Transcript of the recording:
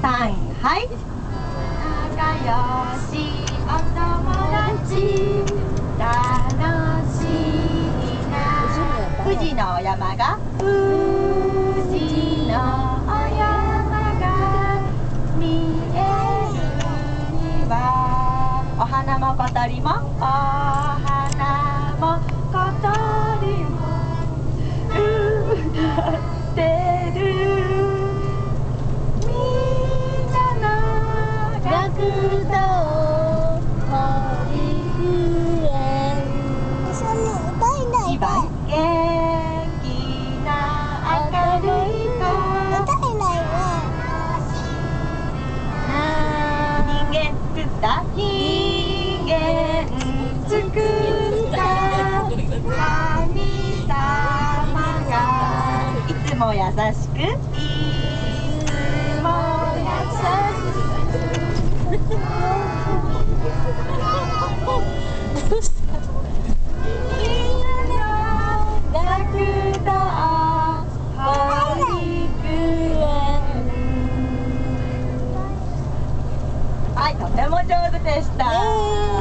3、はい。仲良しお友達、楽しいな。富士の山が、富士の山が見えるには、お花も小鳥も、お花も小鳥も歌ってる。みんなの学童保育園、一番元気な明るい子。人間作った人間作った神様がいつも優しく、いつも優しくみんなの学童保育園。はい、とても上手でした。